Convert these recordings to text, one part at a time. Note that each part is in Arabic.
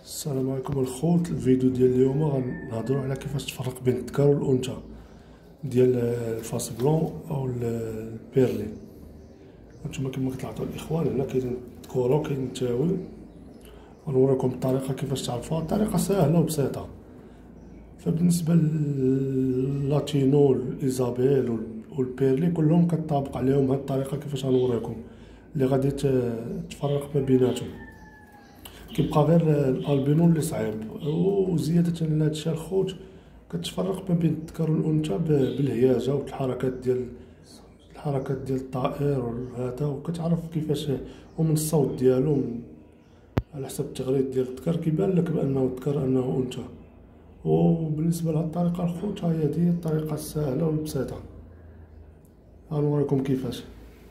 السلام عليكم الخوت. الفيديو ديال اليوم غنهضروا على كيفاش تفرق بين الذكر والانثى ديال الفاس بلون او البيرلي. هانتوما كما كتلاحظوا الاخوان، هنا كاين الكورة وكاين التاوي. غنوريكم الطريقه كيفاش تعرفوها، الطريقه سهله وبسيطه. فبالنسبه للاتينو والايزابيل والبيرلي كلهم كتطابق عليهم هاد الطريقه كيفاش غنوريكم اللي غادي تفرق ما بيناتهم. كيبقى غير الالبينو اللي صعيب. وزياده على هادشي الخوت كتفرق ما بين الذكر والانثى بالهياجه والحركات ديال الطائر وهذا، وكتعرف كيفاش ومن الصوت ديالو على حسب التغريد ديال الذكر كيبان لك بانه ذكر انه انثى. وبالنسبه لهاد الطريقه الخوت هي دي الطريقه السهله والبسيطه. غنوريكم كيفاش.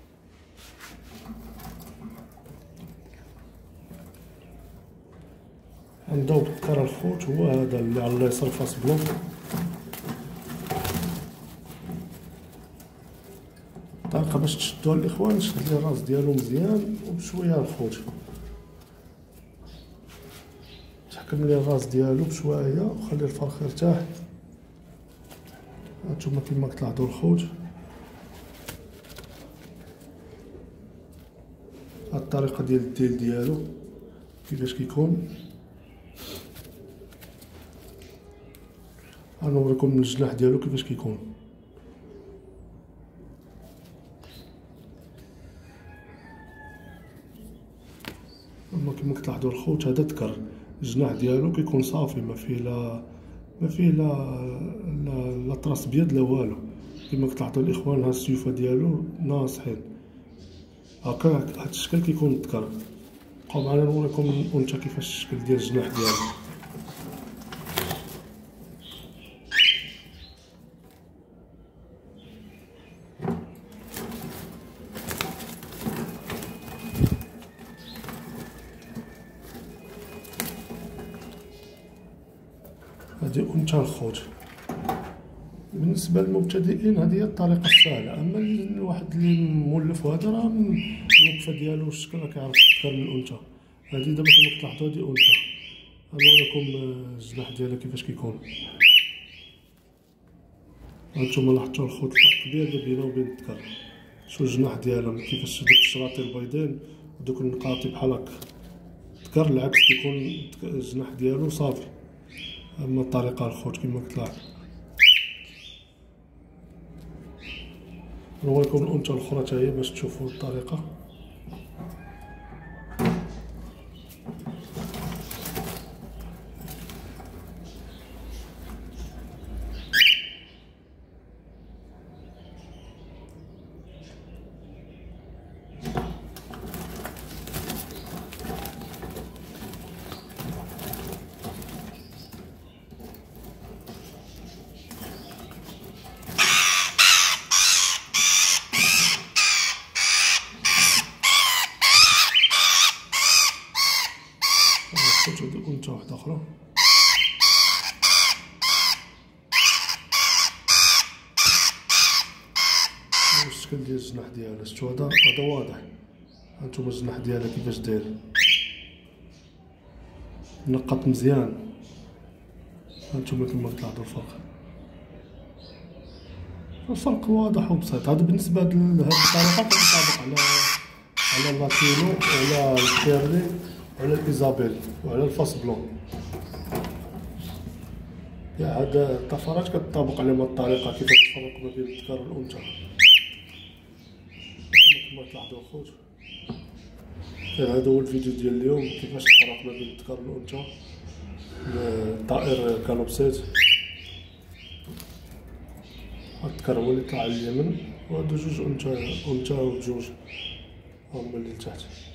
غنبداو بالذكر الخوت، هو هذا اللي على اليسار فاس بلون. الطريقه باش تشدوها الاخوان، شد لي الراس ديالو مزيان وبشويه الخوت، تحكم لي الراس ديالو بشويه وخلي الفرخ يرتاح. هانتوما كما كتلاحظوا الخوت، هاد الطريقه ديال الديل ديالو كيفاش كيكون. غنوريكم من الجناح ديالو كيفاش كيكون. اما كما كتلاحظوا الخوت، هذا ذكر الجناح ديالو كيكون صافي، ما فيه لا طراس بيض لا والو. كما كتلاحظوا الاخوان، ها السيوفه ديالو ناصحين هكا. هاد الشكل كيكون الذكر. بقاو معنا نوريكم الانثى كيفاش الشكل ديال الجناح ديالو. هذه انثى الخوت. بالنسبه للمبتدئين هذه هي الطريقه السهله. اما الواحد اللي مولف وهذا راه الوقفه ديالو والشكل راه كيعرف الذكر من الانثى. هذه دابا كما كتلاحظوا هذه انثى. غنوريكم الجناح ديالها كيفاش كيكون. هانتوما لاحظتوا الخوت الفرق كبير بينه وبين الذكر. شو الجناح ديالهم كيفاش دوك الشراطي البيضين ودوك النقاطي بحال هكا. الذكر العكس كيكون الجناح ديالو صافي. اما الطريقه الخوت كما كتلاحظوا. نوريكم الانثى الاخرى حتى هي باش تشوفوا الطريقه. هذه انثى واحده اخرى. الشكل ديال الجناح ديالها شفتوا، هذا واضح. هانتوما الجناح ديالها كيفاش داير، منقط مزيان. هانتوما كما كتلاحظوا الفرق واضح وبسيط. هذا بالنسبه لهاد الطريقه كتنطبق على اللاتينو وعلى البيرلي وعلى الايزابيل وعلى الفاس بلون. هاد الطفرات كتطابق عليهم هاد الطريقه كيفاش تفرق ما بين الذكر والانثى. كما تلاحظوا الخوت، هذا هو الفيديو ديال اليوم، كيفاش تفرق ما بين الذكر والانثى. الطائر كالوبسيت، هاد الذكر هو اللي طلع على اليمين، وهادو جوج انثى وبجوج هما اللي لتحت.